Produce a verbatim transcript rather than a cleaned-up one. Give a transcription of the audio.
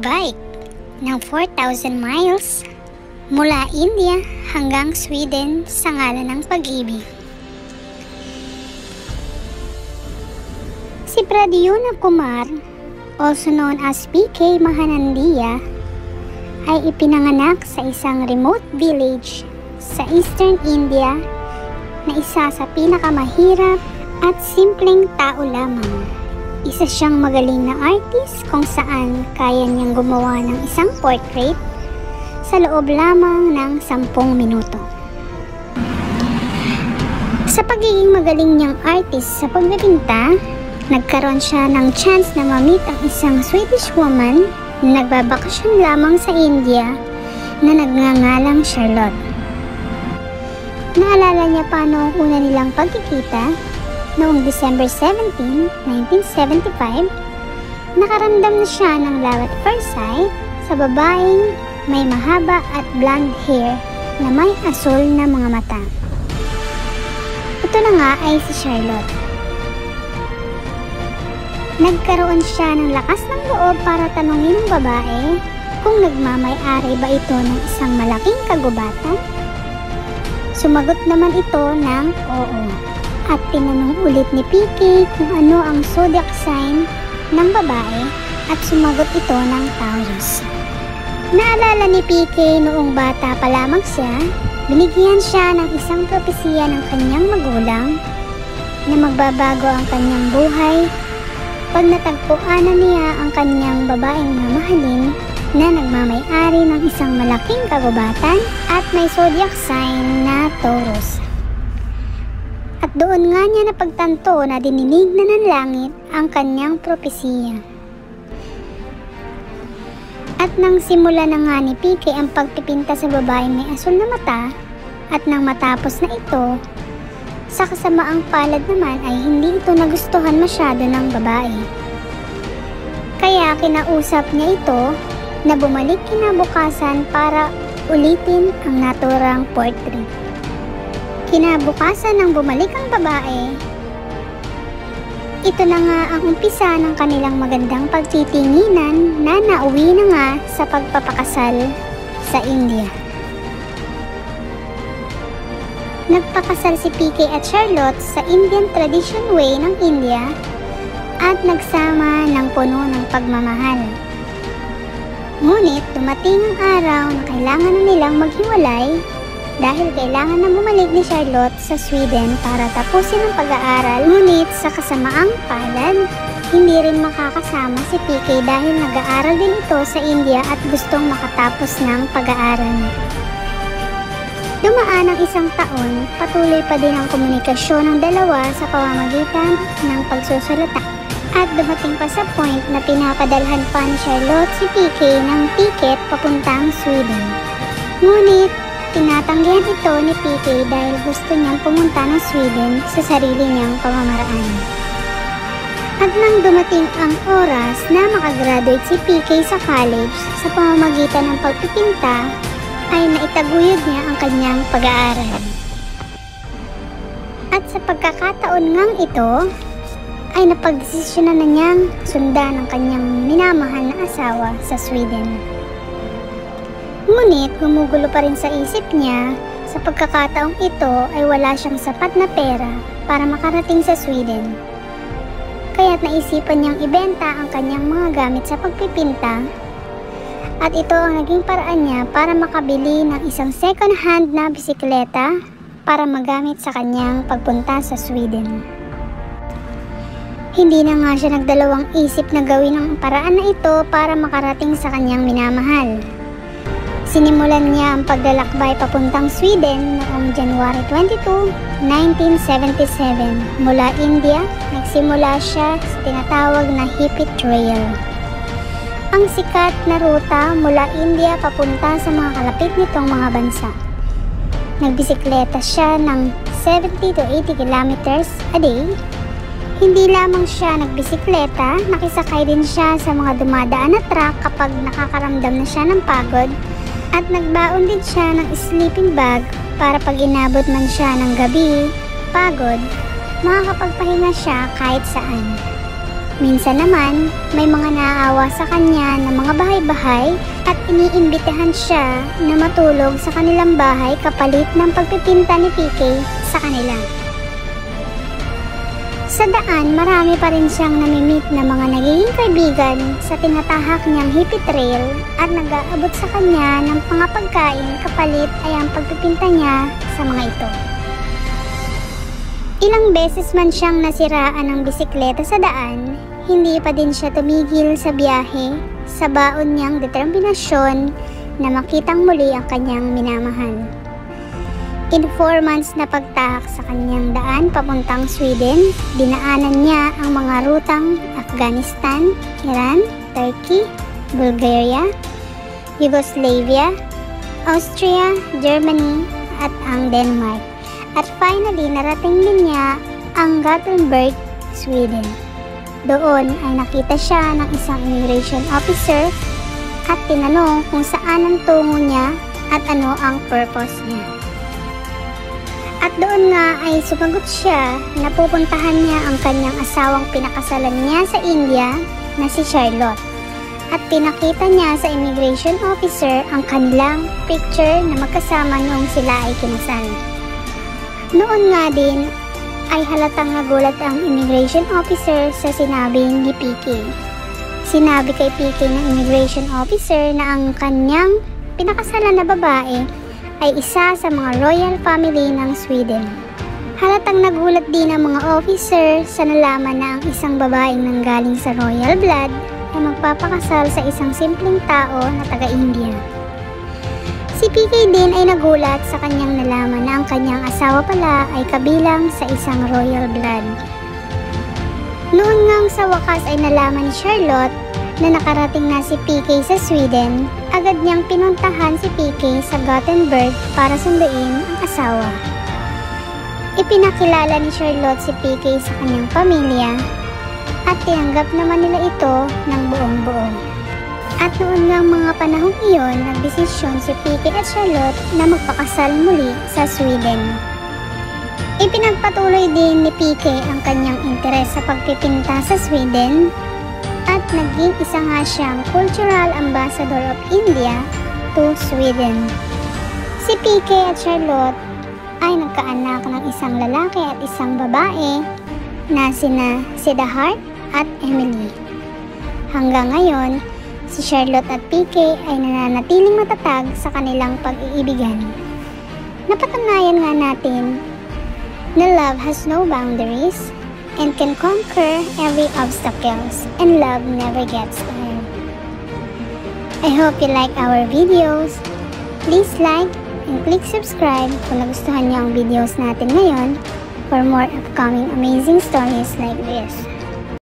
magbike ng four thousand miles mula India hanggang Sweden sa ngalan ng pag-ibig. Si Pradyumna Kumar, also known as P K Mahanandiya, ay ipinanganak sa isang remote village sa Eastern India na isa sa pinakamahirap at simpleng tao lamang. Isa siyang magaling na artist kung saan kaya niyang gumawa ng isang portrait sa loob lamang ng sampung minuto. Sa pagiging magaling niyang artist sa pagpipinta, nagkaroon siya ng chance na ma-meet ang isang Swedish woman na nagbabakasyon lamang sa India na nagngangalang Charlotte. Naalala niya pa noong una nilang pagkikita. Noong December seventeenth, nineteen seventy-five, nakaramdam na siya ng love at first sight sa babaeng may mahaba at blonde hair na may asul na mga mata. Ito na nga ay si Charlotte. Nagkaroon siya ng lakas ng loob para tanungin ng babae kung nagmamay-ari ba ito ng isang malaking kagubatan. Sumagot naman ito ng oo. At tinanong ulit ni P K kung ano ang zodiac sign ng babae at sumagot ito ng Taurus. Naalala ni P K noong bata pa lamang siya, binigyan siya ng isang propesya ng kanyang magulang na magbabago ang kanyang buhay pag natagpuan na niya ang kanyang babaeng mamahalin na nagmamay-ari ng isang malaking kagubatan at may zodiac sign na Taurus. At doon nga niya napagtanto na dininig na ng langit ang kanyang propesya. At nang simula na nga ni P K ang pagpipinta sa babaeng may asul na mata, at nang matapos na ito, sa kasamaang palad naman ay hindi ito nagustuhan masyado ng babae. Kaya kinausap niya ito na bumalik kinabukasan para ulitin ang naturang portrait. Kinabukasan nang bumalik ang babae, ito na nga ang umpisa ng kanilang magandang pagtitinginan na nauwi na nga sa pagpapakasal sa India. Nagpakasal si P K at Charlotte sa Indian tradition way ng India at nagsama ng puno ng pagmamahal. Ngunit dumating ang araw na kailangan na nilang maghiwalay dahil kailangan na bumalik ni Charlotte sa Sweden para tapusin ang pag-aaral. Ngunit sa kasamaang palad, hindi rin makakasama si P K dahil nag-aaral din ito sa India at gustong makatapos ng pag-aaral. Dumaan ang isang taon, patuloy pa din ang komunikasyon ng dalawa sa pamamagitan ng pagsusulata. At dumating pa sa point na pinapadalhan pa ni Charlotte si P K ng ticket papuntang Sweden. Ngunit tinatanggihan ito ni P K dahil gusto niyang pumunta ng Sweden sa sarili niyang pamamaraan. At nang dumating ang oras na makagraduate si P K sa college sa pamamagitan ng pagpipinta, ay naitaguyod niya ang kanyang pag-aaral. At sa pagkakataon ngang ito, ay napagdesisyonan na niyang sundan ang kanyang minamahal na asawa sa Sweden. Ngunit gumugulo pa rin sa isip niya, sa pagkakataong ito ay wala siyang sapat na pera para makarating sa Sweden. Kaya't naisipan niyang ibenta ang kanyang mga gamit sa pagpipinta, at ito ang naging paraan niya para makabili ng isang second hand na bisikleta para magamit sa kanyang pagpunta sa Sweden. Hindi na nga siya nagdalawang isip na gawin ang paraan na ito para makarating sa kanyang minamahal. Sinimulan niya ang paglalakbay papuntang Sweden noong January twenty-second, nineteen seventy-seven. Mula India, nagsimula siya sa tinatawag na Hippie Trail. Ang sikat na ruta mula India papunta sa mga kalapit nitong mga bansa. Nagbisikleta siya ng seventy to eighty kilometers a day. Hindi lamang siya nagbisikleta, nakisakay din siya sa mga dumadaan na truck kapag nakakaramdam na siya ng pagod. At nagbaon din siya ng sleeping bag para pag inabot man siya ng gabi, pagod, makakapagpahinga siya kahit saan. Minsan naman, may mga naaawa sa kanya ng mga bahay-bahay at iniimbitahan siya na matulog sa kanilang bahay kapalit ng pagpipinta ni P K sa kanila. Sa daan, marami pa rin siyang namimit na mga nagiging kaibigan sa tinatahak niyang hippie trail at nag-aabot sa kanya ng mga pagkain kapalit ay ang pagpipinta niya sa mga ito. Ilang beses man siyang nasiraan ng bisikleta sa daan, hindi pa din siya tumigil sa biyahe sa baon niyang determinasyon na makitang muli ang kanyang minamahal. In four months na pagtahak sa kanyang daan papuntang Sweden, dinaanan niya ang mga rutang Afghanistan, Iran, Turkey, Bulgaria, Yugoslavia, Austria, Germany at ang Denmark. At finally, narating din niya ang Gothenburg, Sweden. Doon ay nakita siya ng isang immigration officer at tinanong kung saan ang tungo niya at ano ang purpose niya. At doon nga ay sumagot siya na pupuntahan niya ang kanyang asawang pinakasalan niya sa India na si Charlotte. At pinakita niya sa immigration officer ang kanilang picture na magkasama noong sila ay kinasal. Noon nga din ay halatang nagulat ang immigration officer sa sinabi ni P K. Sinabi kay P K ng immigration officer na ang kanyang pinakasalan na babae ay isa sa mga royal family ng Sweden. Halatang nagulat din ang mga officer sa nalaman na ang isang babaeng nanggaling sa royal blood ay magpapakasal sa isang simpleng tao na taga-India. Si P K din ay nagulat sa kanyang nalaman na ang kanyang asawa pala ay kabilang sa isang royal blood. Noon ngang sa wakas ay nalaman ni Charlotte na nakarating na si P K sa Sweden, agad niyang pinuntahan si P K sa Gothenburg para sunduin ang asawa. Ipinakilala ni Charlotte si P K sa kanyang pamilya at tinanggap naman nila ito ng buong-buo. At noon ngang mga panahong iyon, nagdesisyon si P K at Charlotte na magpakasal muli sa Sweden. Ipinagpatuloy din ni P K ang kanyang interes sa pagpipinta sa Sweden at naging isa nga siyang Cultural Ambassador of India to Sweden. Si P K at Charlotte ay nagkaanak ng isang lalaki at isang babae na sina Siddharth at Emily. Hanggang ngayon, si Charlotte at P K ay nananatiling matatag sa kanilang pag-iibigan. Napatunayan nga natin na love has no boundaries and can conquer every obstacles, and love never gets tired. I hope you like our videos. Please like and click subscribe kung nagustuhan niyo ang videos natin ngayon for more upcoming amazing stories like this.